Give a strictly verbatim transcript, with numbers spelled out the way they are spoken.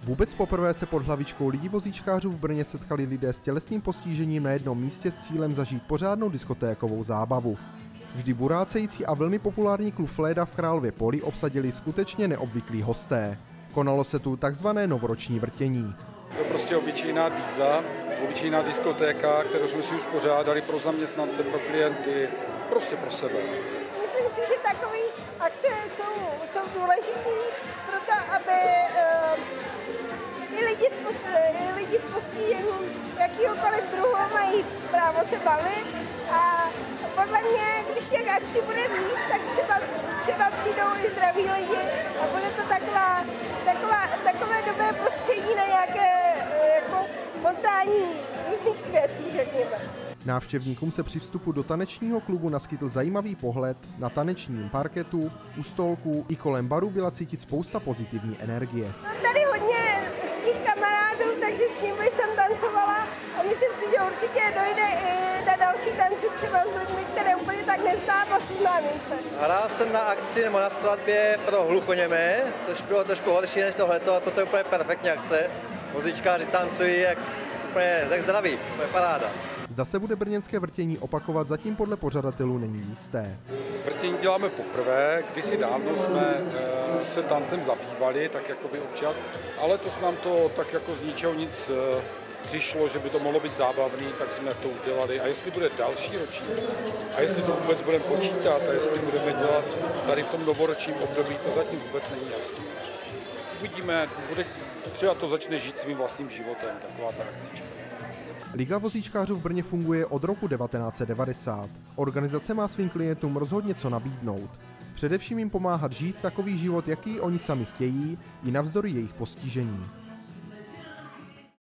Vůbec poprvé se pod hlavičkou lidí vozíčkářů v Brně setkali lidé s tělesným postižením na jednom místě s cílem zažít pořádnou diskotékovou zábavu. Vždy burácející a velmi populární klub Fléda v Králově Poli obsadili skutečně neobvyklí hosté. Konalo se tu takzvané novoroční vrtění. To je prostě obyčejná dýza, obyčejná diskotéka, kterou jsme si uspořádali pro zaměstnance, pro klienty, prostě pro sebe. Myslím si, že takové akce jsou, jsou důležité pro to, aby uh, i lidi s, post, i lidi s postižením jakýhokoliv druhu mají právo se bavit. A podle mě, když těch akcí bude víc, tak třeba, třeba přijdou i zdraví lidi a bude to taková, taková, takové dobré prostředí na nějaké jako poznání různých světů, řekněme. Návštěvníkům se při vstupu do tanečního klubu naskytl zajímavý pohled. Na tanečním parketu, u stolků i kolem baru byla cítit spousta pozitivní energie. Mám tady hodně svých kamarádů, takže s nimi jsem tancovala a myslím si, že určitě dojde i na další tance třeba s lidmi, které úplně tak neznám a seznámím se. Hrál jsem na akci nebo na svatbě pro hluchoněmé, což bylo trošku horší než tohleto, a toto je úplně perfektní akce. Vozíčkáři tancují jak úplně tak zdraví, úplně paráda. Zda se bude brněnské vrtění opakovat, zatím podle pořadatelů není jisté. Vrtění děláme poprvé, kdysi dávno jsme e, se tancem zabývali, tak jako by občas, ale to s nám to tak jako z ničeho nic e, přišlo, že by to mohlo být zábavný, tak jsme to udělali. A jestli bude další ročník, a jestli to vůbec budeme počítat, a jestli budeme dělat tady v tom novoročním období, to zatím vůbec není jasné. Uvidíme, bude, třeba to začne žít svým vlastním životem, taková ta akcička. Liga vozíčkářů v Brně funguje od roku devatenáct set devadesát. Organizace má svým klientům rozhodně co nabídnout. Především jim pomáhat žít takový život, jaký oni sami chtějí, i navzdory jejich postižení.